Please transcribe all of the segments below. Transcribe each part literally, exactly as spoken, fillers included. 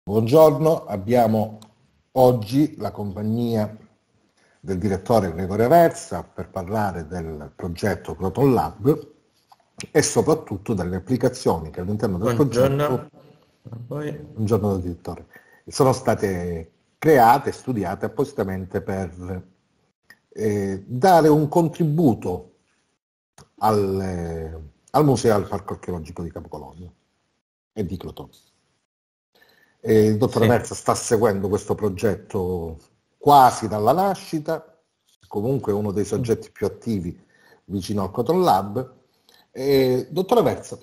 Buongiorno, abbiamo oggi la compagnia del direttore Gregorio Aversa per parlare del progetto Proton Lab e soprattutto delle applicazioni che all'interno del Buongiorno. progetto, A voi. buongiorno direttore, sono state create e studiate appositamente per eh, dare un contributo al, eh, al Museo al Parco Archeologico di Capocolonia e di Crotone. E il dottor Sì. Aversa sta seguendo questo progetto quasi dalla nascita, comunque è uno dei soggetti più attivi vicino al Proton Lab. E, dottor Aversa,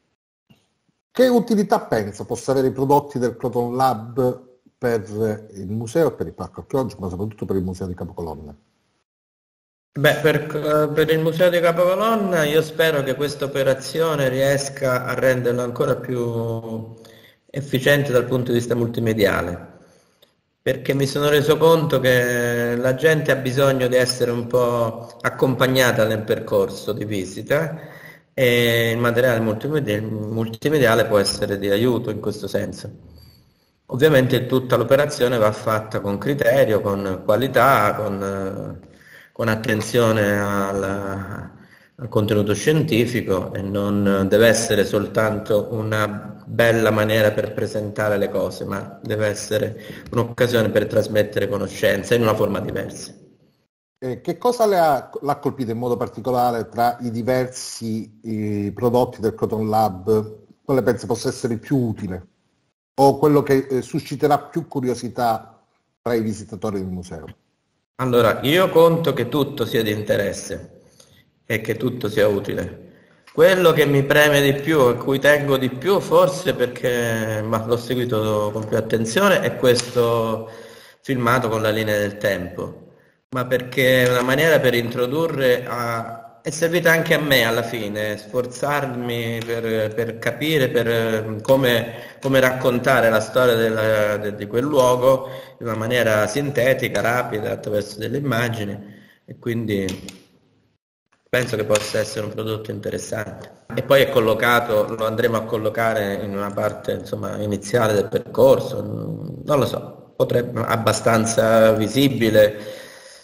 che utilità pensa possa avere i prodotti del Proton Lab per il museo e per il parco archeologico, ma soprattutto per il museo di Capocolonia? Beh, per, per il Museo di Capocolonna io spero che questa operazione riesca a renderlo ancora più efficiente dal punto di vista multimediale, perché mi sono reso conto che la gente ha bisogno di essere un po' accompagnata nel percorso di visita e il materiale multimediale, multimediale può essere di aiuto in questo senso. Ovviamente tutta l'operazione va fatta con criterio, con qualità, con, con attenzione al, al contenuto scientifico e non deve essere soltanto una bella maniera per presentare le cose, ma deve essere un'occasione per trasmettere conoscenza in una forma diversa. Eh, che cosa le ha, l'ha colpito in modo particolare tra i diversi eh, prodotti del Proton Lab? Quale pensa possa essere il più utile? O quello che eh, susciterà più curiosità tra i visitatori del museo? Allora, io conto che tutto sia di interesse e che tutto sia utile. Quello che mi preme di più, a cui tengo di più, forse perché ma l'ho seguito con più attenzione, è questo filmato con la linea del tempo, ma perché è una maniera per introdurre a... È servita anche a me alla fine, sforzarmi per, per capire per come, come raccontare la storia della- de- di quel luogo in una maniera sintetica, rapida, attraverso delle immagini e quindi penso che possa essere un prodotto interessante. E poi è collocato, lo andremo a collocare in una parte insomma, iniziale del percorso, non lo so, potrebbe abbastanza visibile.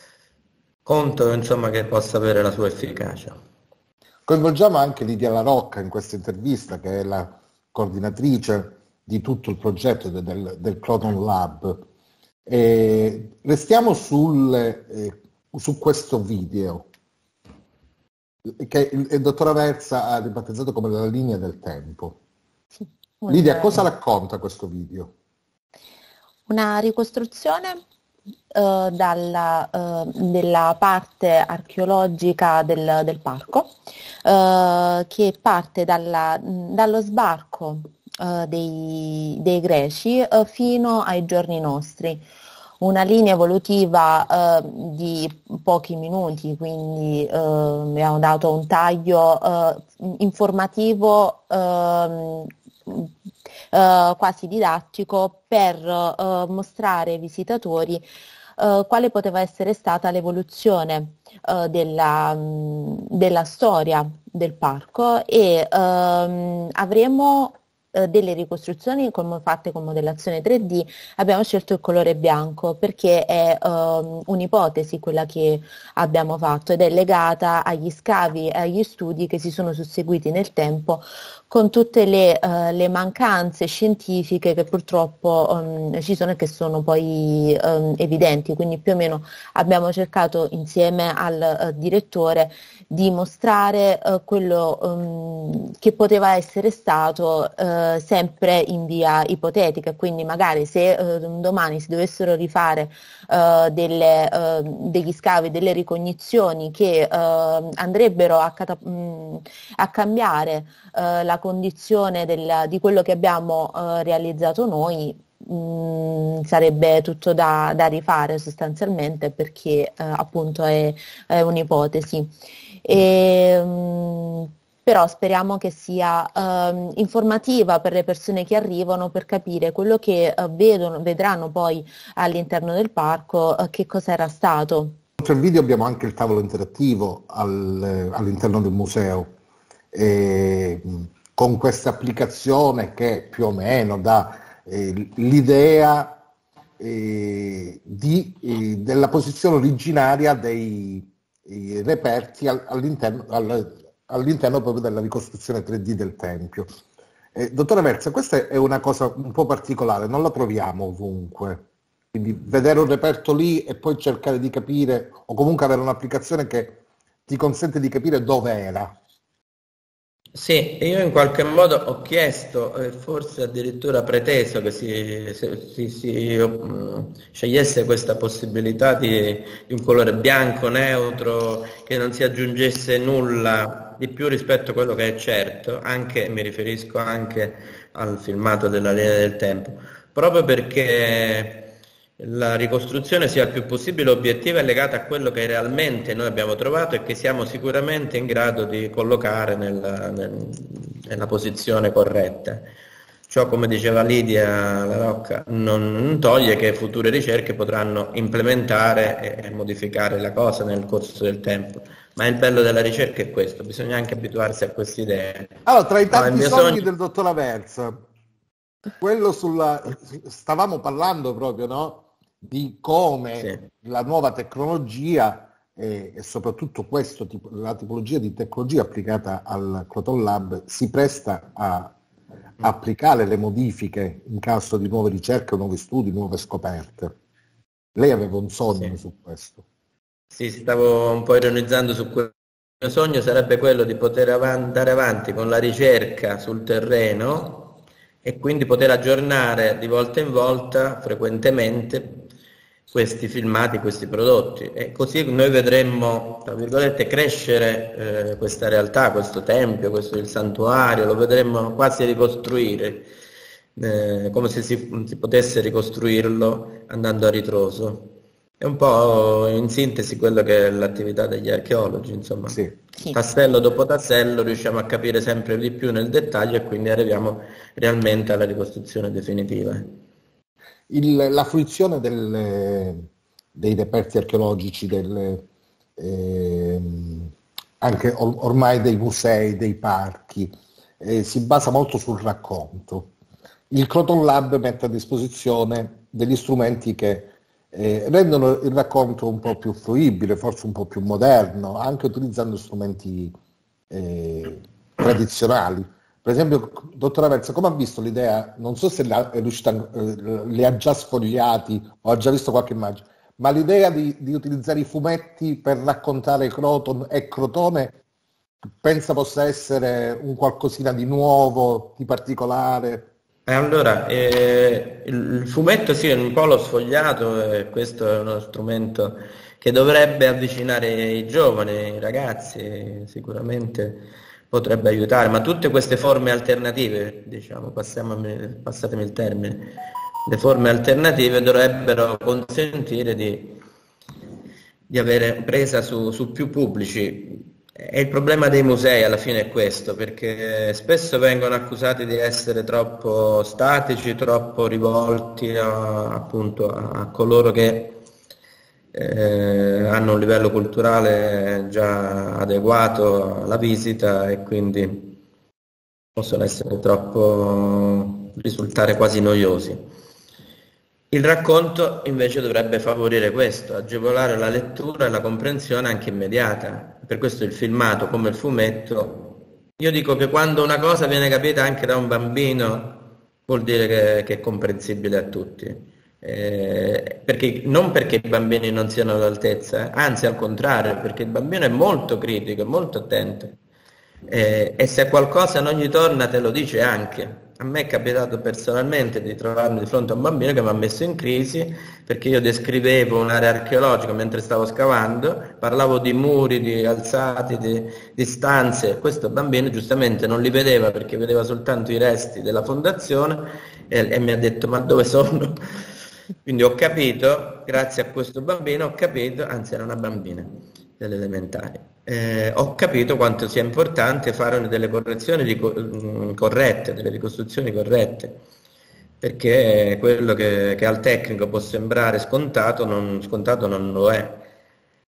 Conto insomma che possa avere la sua efficacia. Coinvolgiamo anche Lidia La Rocca in questa intervista, che è la coordinatrice di tutto il progetto de- del, del Proton Lab. E restiamo sul, eh, su questo video, che il, il dottor Aversa ha ribattezzato come la linea del tempo. Un- Lidia, cosa racconta questo video? Una ricostruzione eh, dalla, eh, della parte archeologica del, del parco, eh, che parte dalla- dallo sbarco eh, dei, dei greci eh, fino ai giorni nostri. Una linea evolutiva eh, di pochi minuti, quindi eh, abbiamo dato un taglio eh, informativo ehm, eh, quasi didattico per eh, mostrare ai visitatori eh, quale poteva essere stata l'evoluzione eh, della, mh, della storia del parco e ehm, avremo eh, delle ricostruzioni come fatte con modellazione tre D. Abbiamo scelto il colore bianco perché è ehm, un'ipotesi quella che abbiamo fatto ed è legata agli scavi e agli studi che si sono susseguiti nel tempo con tutte le, eh, le mancanze scientifiche che purtroppo um, ci sono e che sono poi um, evidenti, quindi più o meno abbiamo cercato insieme al uh, direttore di mostrare uh, quello um, che poteva essere stato uh, sempre in via ipotetica, quindi magari se uh, domani si dovessero rifare uh, delle, uh, degli scavi, delle ricognizioni che uh, andrebbero a, catap- mh, a cambiare uh, la condizione del, di quello che abbiamo uh, realizzato noi, mh, sarebbe tutto da, da rifare sostanzialmente perché uh, appunto è, è un'ipotesi. E, mh, però speriamo che sia uh, informativa per le persone che arrivano per capire quello che uh, vedono, vedranno poi all'interno del parco, uh, che cosa era stato. Oltre al video abbiamo anche il tavolo interattivo al, all'interno del museo. E, con questa applicazione che più o meno dà eh, l'idea eh, di, eh, della posizione originaria dei eh, reperti al- all'interno, al- all'interno proprio della ricostruzione tre D del Tempio. Eh, dottore Verza, questa è una cosa un po' particolare, non la troviamo ovunque. Quindi vedere un reperto lì e poi cercare di capire, o comunque avere un'applicazione che ti consente di capire dove era. Sì, io in qualche modo ho chiesto, e forse addirittura preteso, che si, se- si- si, mm, scegliesse questa possibilità di, di un colore bianco, neutro, che non si aggiungesse nulla di più rispetto a quello che è certo, anche, mi riferisco anche al filmato della linea del tempo, proprio perché la ricostruzione sia il più possibile obiettiva e legata a quello che realmente noi abbiamo trovato e che siamo sicuramente in grado di collocare nella, nel- nella posizione corretta. Ciò, come diceva Lidia La Rocca, non, non toglie che future ricerche potranno implementare e, e modificare la cosa nel corso del tempo, ma il bello della ricerca è questo, bisogna anche abituarsi a queste idee. Allora, tra i No, il tanti mio sogni sogno... del dottor Aversa, quello sulla... stavamo parlando proprio, no? Di Sì. come la nuova tecnologia eh, e soprattutto questo tipo, la tipologia di tecnologia applicata al Croton Lab si presta a applicare le modifiche in caso di nuove ricerche, nuovi studi, nuove scoperte. Lei aveva un sogno Sì. su questo. Sì, stavo un po' ironizzando su quello. Il mio sogno sarebbe quello di poter av- andare avanti con la ricerca sul terreno e quindi poter aggiornare di volta in volta, frequentemente, questi filmati, questi prodotti. E così noi vedremmo, tra virgolette, crescere eh, questa realtà, questo tempio, questo il santuario, lo vedremmo quasi ricostruire, eh, come se si, si potesse ricostruirlo andando a ritroso. È un po' in sintesi quello che è l'attività degli archeologi, insomma. Sì. Sì. Tassello dopo tassello riusciamo a capire sempre di più nel dettaglio e quindi arriviamo realmente alla ricostruzione definitiva. Il- la fruizione del- dei reperti archeologici, del, ehm, anche or- ormai dei musei, dei parchi, eh, si basa molto sul racconto. Il Croton Lab mette a disposizione degli strumenti che eh, rendono il racconto un po' più fruibile, forse un po' più moderno, anche utilizzando strumenti eh, tradizionali. Per esempio, dottora Verza, come ha visto l'idea, non so se la- è riuscita, eh, le ha già sfogliati o ha già visto qualche immagine, ma l'idea di, di utilizzare i fumetti per raccontare Croton e Crotone pensa possa essere un qualcosina di nuovo, di particolare? E allora, eh, il il fumetto sì, è un po' l'ho sfogliato e questo è uno strumento che dovrebbe avvicinare i giovani, i ragazzi, sicuramente potrebbe aiutare, ma tutte queste forme alternative, diciamo, passiamo- passatemi il termine, le forme alternative dovrebbero consentire di, di avere presa su, su più pubblici. E il problema dei musei alla fine è questo, perché spesso vengono accusati di essere troppo statici, troppo rivolti a, appunto a coloro che eh, hanno un livello culturale già adeguato alla visita e quindi possono essere troppo, risultare quasi noiosi. Il racconto invece dovrebbe favorire questo, agevolare la lettura e la comprensione anche immediata. Per questo il filmato, come il fumetto, io dico che quando una cosa viene capita anche da un bambino vuol dire che, che è comprensibile a tutti. Eh, perché, non perché i bambini non siano all'altezza, eh, anzi al contrario, perché il bambino è molto critico, è molto attento. Eh, e se qualcosa non gli torna te lo dice anche. A me è capitato personalmente di trovarmi di fronte a un bambino che mi ha messo in crisi perché io descrivevo un'area archeologica mentre stavo scavando, parlavo di muri, di alzati, di, di stanze. Questo bambino giustamente non li vedeva perché vedeva soltanto i resti della fondazione e, e mi ha detto: ma dove sono? Quindi ho capito, grazie a questo bambino, ho capito, anzi era una bambina delle elementari, eh, ho capito quanto sia importante fare delle correzioni rico- mh, corrette, delle ricostruzioni corrette, perché quello che, che al tecnico può sembrare scontato non, scontato non lo è.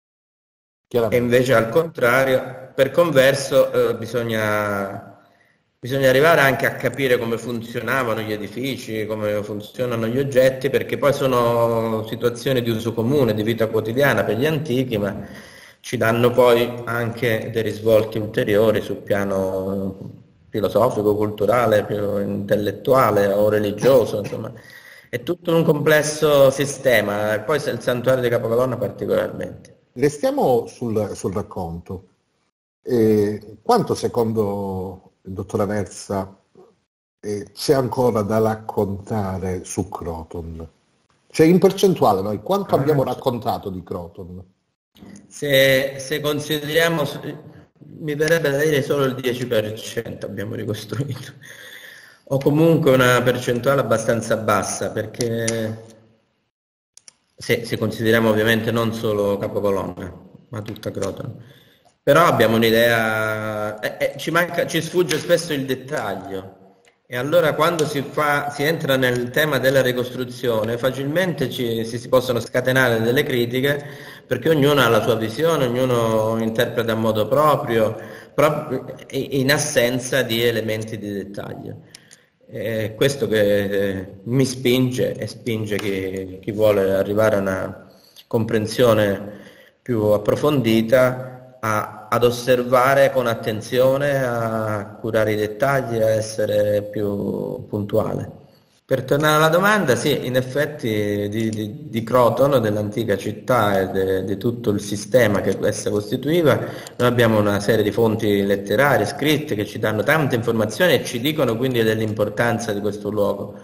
E Chiaramente. invece al contrario, per converso, eh, bisogna bisogna arrivare anche a capire come funzionavano gli edifici, come funzionano gli oggetti, perché poi sono situazioni di uso comune, di vita quotidiana per gli antichi, ma ci danno poi anche dei risvolti ulteriori sul piano filosofico, culturale, più intellettuale o religioso, insomma. È tutto un complesso sistema, e poi il santuario di Capocolonna particolarmente. Restiamo sul, sul racconto. Eh, quanto secondo il dottor Aversa eh, c'è ancora da raccontare su Croton? Cioè in percentuale noi quanto ah, abbiamo raccontato di Croton? Se, se consideriamo, mi verrebbe da dire solo il dieci per cento abbiamo ricostruito, o comunque una percentuale abbastanza bassa, perché se, se consideriamo ovviamente non solo Capocolonna, ma tutta Croton. Però abbiamo un'idea, eh, eh, ci, manca, ci sfugge spesso il dettaglio, e allora quando si, fa, si entra nel tema della ricostruzione facilmente ci, si, si possono scatenare delle critiche, perché ognuno ha la sua visione, ognuno interpreta a modo proprio, proprio in assenza di elementi di dettaglio. È questo che mi spinge e spinge chi, chi vuole arrivare a una comprensione più approfondita a, ad osservare con attenzione, a curare i dettagli, a essere più puntuale. Per tornare alla domanda, sì, in effetti di, di, di Croton, dell'antica città e de, di tutto il sistema che essa costituiva, noi abbiamo una serie di fonti letterarie, scritte, che ci danno tante informazioni e ci dicono quindi dell'importanza di questo luogo.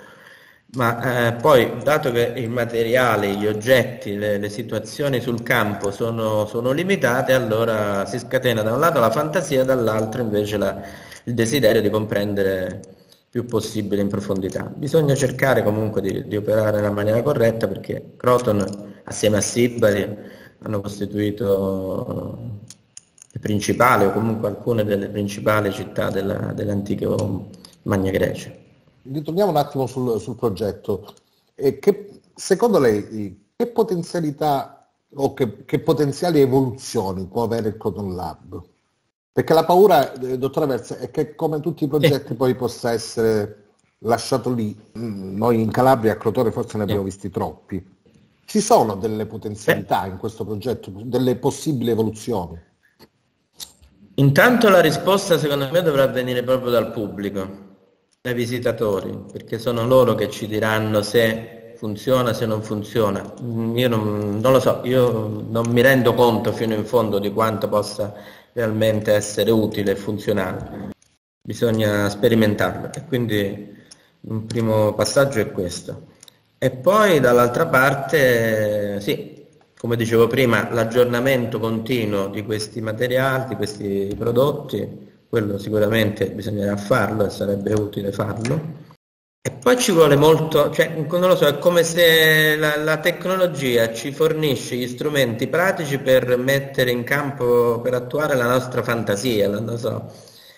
Ma eh, poi, dato che i materiali, gli oggetti, le, le situazioni sul campo sono, sono limitate, allora si scatena da un lato la fantasia, dall'altro invece la, il desiderio di comprendere più possibile in profondità. Bisogna cercare comunque di, di operare nella maniera corretta, perché Croton assieme a Sibari hanno costituito le principali, o comunque alcune delle principali città della, dell'antico Magna Grecia. Ritorniamo un attimo sul, sul progetto. E che, secondo lei che potenzialità o che, che potenziali evoluzioni può avere il Croton Lab? Perché la paura, eh, dottor Aversa, è che come tutti i progetti eh. poi possa essere lasciato lì. Noi in Calabria a Crotone forse ne abbiamo eh. visti troppi. Ci sono delle potenzialità eh. in questo progetto, delle possibili evoluzioni? Intanto la risposta secondo me dovrà venire proprio dal pubblico, dai visitatori, perché sono loro che ci diranno se funziona, se non funziona. Io non, non lo so, io non mi rendo conto fino in fondo di quanto possa realmente essere utile e funzionale. Bisogna sperimentarlo, e quindi un primo passaggio è questo. E poi dall'altra parte, sì, come dicevo prima, l'aggiornamento continuo di questi materiali, di questi prodotti, quello sicuramente bisognerà farlo e sarebbe utile farlo. E poi ci vuole molto, cioè non lo so, è come se la, la tecnologia ci fornisce gli strumenti pratici per mettere in campo, per attuare la nostra fantasia, non lo so.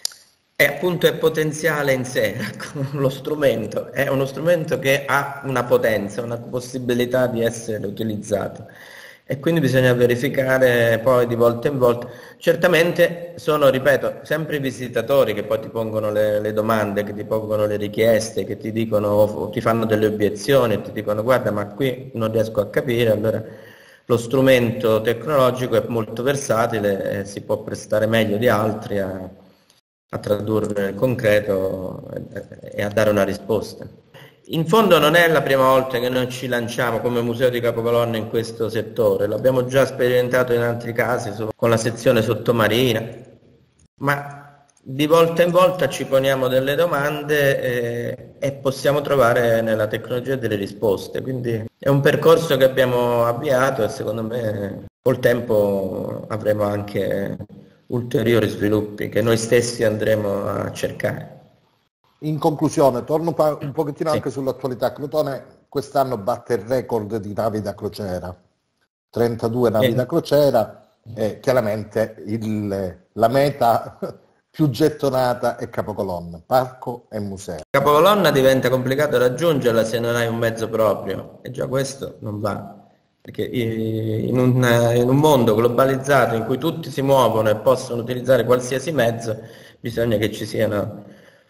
E appunto è potenziale in sé, lo strumento, è uno strumento che ha una potenza, una possibilità di essere utilizzato. E quindi bisogna verificare poi di volta in volta. Certamente sono, ripeto, sempre i visitatori che poi ti pongono le, le domande, che ti pongono le richieste, che ti dicono, o ti fanno delle obiezioni e ti dicono guarda, ma qui non riesco a capire. Allora lo strumento tecnologico è molto versatile e si può prestare meglio di altri a, a tradurre nel concreto e, e a dare una risposta. In fondo non è la prima volta che noi ci lanciamo come Museo di Capocolonna in questo settore, l'abbiamo già sperimentato in altri casi con la sezione sottomarina, ma di volta in volta ci poniamo delle domande e, e possiamo trovare nella tecnologia delle risposte, quindi è un percorso che abbiamo avviato e secondo me col tempo avremo anche ulteriori sviluppi che noi stessi andremo a cercare. In conclusione, torno un pochettino sì. anche sull'attualità. Crotone quest'anno batte il record di navi da crociera, trentadue navi sì. da crociera, e chiaramente il, la meta più gettonata è Capocolonna, parco e museo. Capocolonna diventa complicato raggiungerla se non hai un mezzo proprio, e già questo non va, perché in un, in un mondo globalizzato in cui tutti si muovono e possono utilizzare qualsiasi mezzo, bisogna che ci siano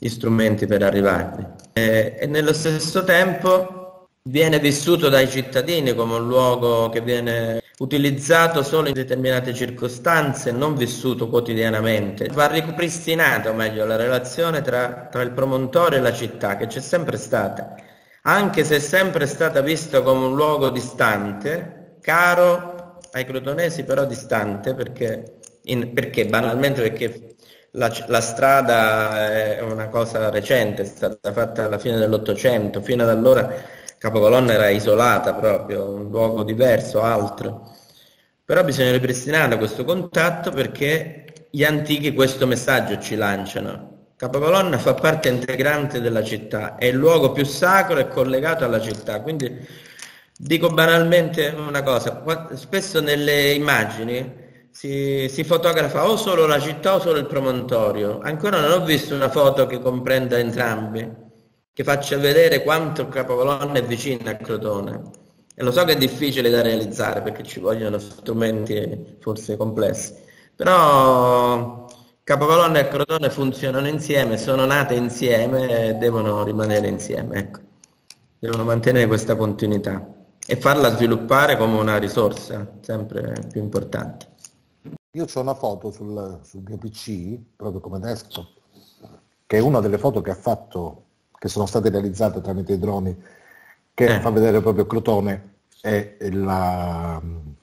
gli strumenti per arrivarvi. E, e nello stesso tempo viene vissuto dai cittadini come un luogo che viene utilizzato solo in determinate circostanze, non vissuto quotidianamente. Va ripristinata, o meglio, la relazione tra, tra il promontorio e la città, che c'è sempre stata, anche se è sempre stata vista come un luogo distante, caro ai crotonesi, però distante, perché, in, perché banalmente perché la, la strada è una cosa recente, è stata fatta alla fine dell'Ottocento, fino ad allora Capocolonna era isolata proprio, un luogo diverso, altro. Però bisogna ripristinare questo contatto perché gli antichi questo messaggio ci lanciano. Capocolonna fa parte integrante della città, è il luogo più sacro e collegato alla città. Quindi dico banalmente una cosa, spesso nelle immagini si, si fotografa o solo la città o solo il promontorio. Ancora non ho visto una foto che comprenda entrambi, che faccia vedere quanto Capocolonna è vicina a Crotone. E lo so che è difficile da realizzare perché ci vogliono strumenti forse complessi, però Capocolonna e Crotone funzionano insieme, sono nate insieme e devono rimanere insieme, ecco. Devono mantenere questa continuità e farla sviluppare come una risorsa sempre più importante. Io ho una foto sul, sul mio P C, proprio come desktop, che è una delle foto che ha fatto, che sono state realizzate tramite i droni, che eh. fa vedere proprio Crotone e la,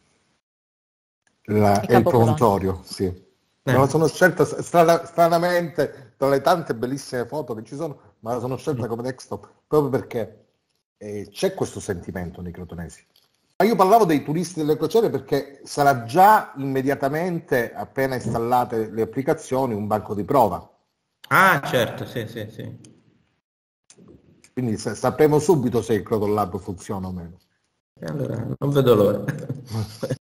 la, e il promontorio. Sì. Eh. Me la sono scelta strana, stranamente tra le tante bellissime foto che ci sono, ma la sono scelta come desktop proprio perché eh, c'è questo sentimento nei crotonesi. Ma io parlavo dei turisti delle crociere perché sarà già immediatamente, appena installate le applicazioni, un banco di prova. Ah, certo, sì, sì, sì. Quindi sapremo subito se il Croton Lab funziona o meno. E allora, non vedo l'ora.